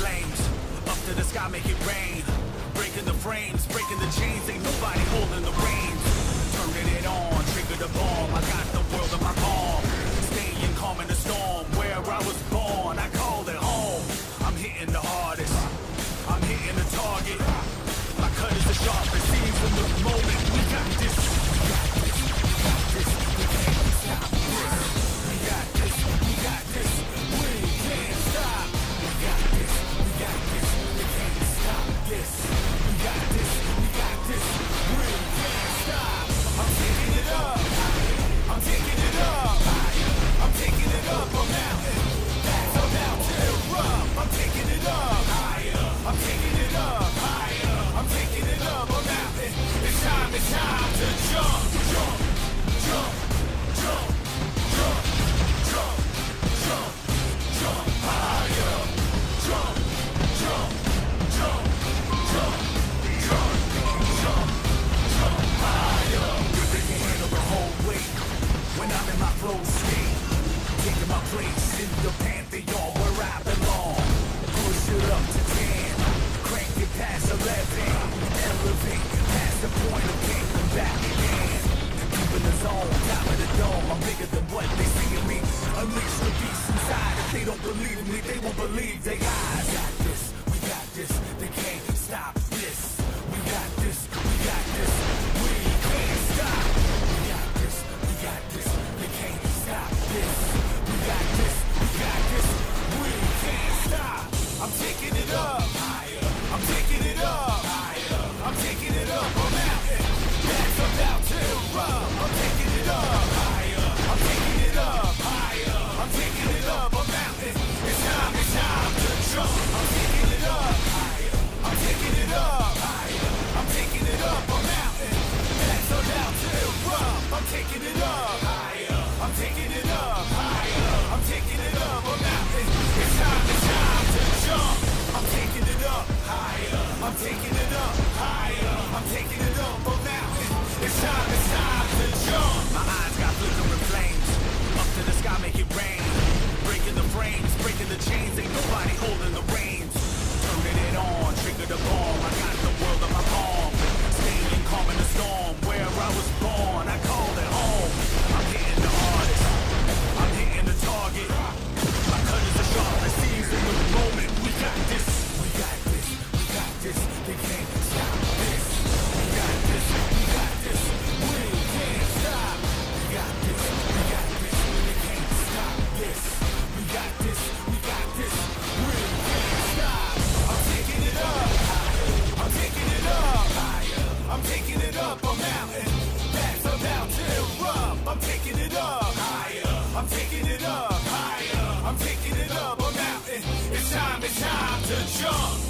flames. Up to the sky, make it rain. Breaking the frames, breaking the chains. Ain't nobody holding the reins. Turning it on, trigger the bomb. I got the world in my palm. Staying calm in the storm. Where I was born, I called it home. I'm hitting the hardest. I'm hitting the target. My cut is the sharpest. Seems in the moment. We got this. We got this. We got this. We can't stop this. We got this. We got this. We can't stop. We got this. We got this. We can't stop this. We got this. We got this. We can't stop. I'm taking it up. I'm taking it up. I'm taking it up a mountain. That's about to erupt. I'm taking it up. I'm taking it up. I'm taking it up a mountain. It's time to jump, jump, jump, jump, jump, jump, jump, jump higher. Jump, jump, jump, jump, jump, jump, jump higher. They can handle the whole weight when I'm in my flow state. Taking my place in the pantheon where I belong. Push it up to 10. Crank it past 11. Elevate past the point of getting back again. Deep in the zone, top of the dome. I'm bigger than what they see in me. Unleash the beast inside. If they don't believe me, they won't believe their eyes. Got this, we got this. They can't stop this. We got this, we got this. We can't stop. We got this, we got this. They can't stop this. We got this, we got this. We can't stop. I'm taking it up. I'm taking it up. I'm taking it up a mountain. That's about to erupt. I'm taking it up. I'm taking it up. I'm taking it up a mountain. It's time to jump. I'm taking it up. I'm taking it up. I'm taking it up a mountain. That's about to erupt. I'm taking it up. I'm taking it up. I'm taking it up a mountain. It's time to jump. I'm taking it up. I'm taking it up. I'm taking it up a mountain. It's time to jump. My eyes got flickering flames. Up to the sky, make it rain. Breaking the frames, breaking the chains. Ain't nobody holding the reins. Turning it on, trigger the bomb. I got the world in my palm. Staying calm in the storm. Where I was born, I called it home. I'm hitting the hardest. I'm hitting the target. My cut is the sharpest. Seems in the moment. We got this. We got this. We got this. They can't stop this. We got this. We got this. We can't stop. We got this. We got this. They can't stop this. We got this. We got this. We can't stop. I'm taking it up. I'm taking it up. I'm taking it up a mountain. That's about to erupt. I'm taking it up. I'm taking it up. I'm taking it up a mountain. It's time to jump.